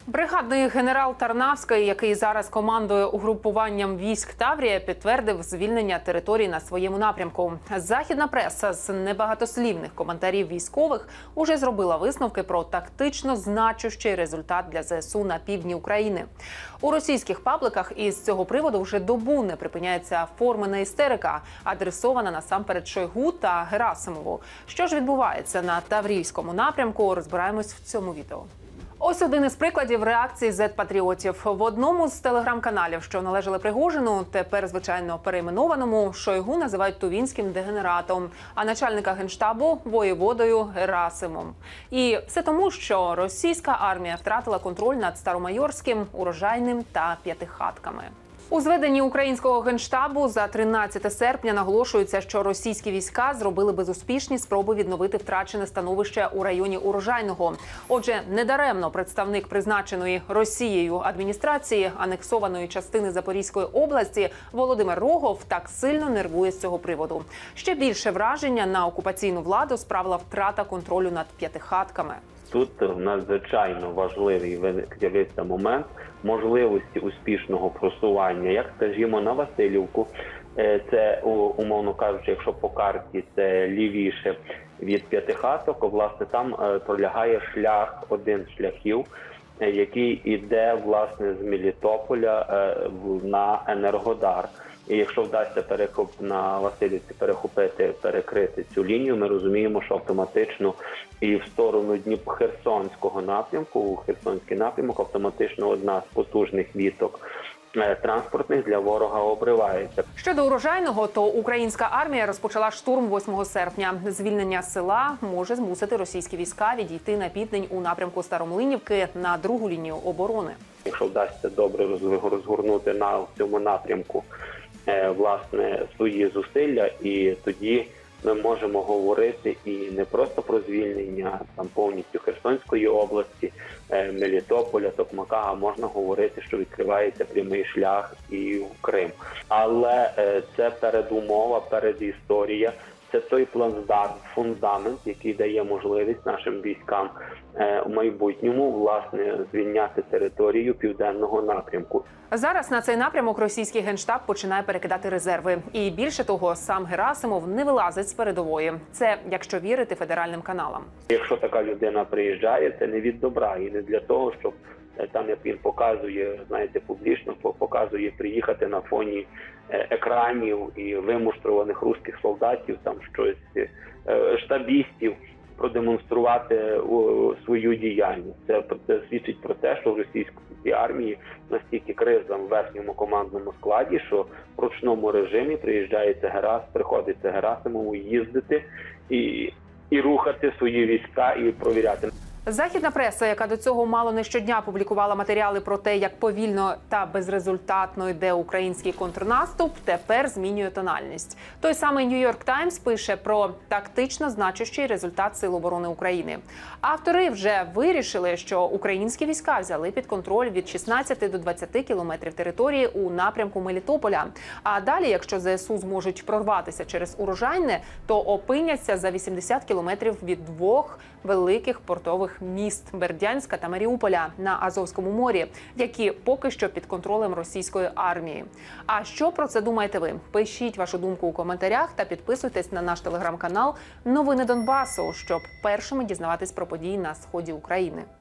Бригадний генерал Тарнавський, який зараз командує угрупуванням військ Таврія, підтвердив звільнення територій на своєму напрямку. Західна преса з небагатослівних коментарів військових уже зробила висновки про тактично значущий результат для ЗСУ на півдні України. У російських пабликах із цього приводу вже добу не припиняється формена істерика, адресована насамперед Шойгу та Герасимову. Що ж відбувається на Таврійському напрямку, розбираємось в цьому відео. Ось один із прикладів реакції зет-патріотів. В одному з телеграм-каналів, що належали Пригожину, тепер, звичайно, перейменованому, Шойгу називають тувінським дегенератом, а начальника Генштабу – воєводою Герасимом. І все тому, що російська армія втратила контроль над Старомайорським, Урожайним та П'ятихатками. У зведенні українського Генштабу за 13 серпня наголошується, що російські війська зробили безуспішні спроби відновити втрачене становище у районі Урожайного. Отже, недаремно представник призначеної Росією адміністрації анексованої частини Запорізької області Володимир Рогов так сильно нервує з цього приводу. Ще більше враження на окупаційну владу справила втрата контролю над П'ятихатками. Тут надзвичайно важливий з'явився момент можливості успішного просування, як, скажімо, на Василівку. Це, умовно кажучи, якщо по карті це лівіше від П'ятихаток, власне, там пролягає шлях, один з шляхів, який іде, власне, з Мелітополя на Енергодар. І якщо вдасться на Василівці перекрити цю лінію, ми розуміємо, що автоматично і в сторону Херсонського напрямку, у Херсонський напрямок автоматично одна з потужних віток транспортних для ворога обривається. Щодо Урожайного, то українська армія розпочала штурм 8 серпня. Звільнення села може змусити російські війська відійти на південь у напрямку Старомлинівки на другу лінію оборони. Якщо вдасться добре розгорнути на цьому напрямку власне свої зусилля, і тоді ми можемо говорити і не просто про звільнення там повністю Херсонської області, Мелітополя, Токмака, а можна говорити, що відкривається прямий шлях і в Крим. Але це передумова, передісторія. Це той плацдарм, фундамент, який дає можливість нашим військам у майбутньому, власне, звільняти територію південного напрямку. Зараз на цей напрямок російський Генштаб починає перекидати резерви. І більше того, сам Герасимов не вилазить з передової. Це, якщо вірити федеральним каналам. Якщо така людина приїжджає, це не від добра і не для того, щоб там, як він показує, знаєте, публічно, показує приїхати на фоні екранів і вимуштрованих русських солдатів, там щось, штабістів, продемонструвати свою діяльність. Це свідчить про те, що в російській армії настільки криза в верхньому командному складі, що в ручному режимі приходиться Герасимову їздити і рухати свої війська і провіряти. Західна преса, яка до цього мало не щодня публікувала матеріали про те, як повільно та безрезультатно йде український контрнаступ, тепер змінює тональність. Той самий Нью-Йорк Таймс пише про тактично значущий результат Сил оборони України. Автори вже вирішили, що українські війська взяли під контроль від 16 до 20 кілометрів території у напрямку Мелітополя. А далі, якщо ЗСУ зможуть прорватися через Урожайне, то опиняться за 80 кілометрів від двох великих портових міст Бердянська та Маріуполя на Азовському морі, які поки що під контролем російської армії. А що про це думаєте ви? Пишіть вашу думку у коментарях та підписуйтесь на наш телеграм-канал «Новини Донбасу», щоб першими дізнаватись про події на сході України.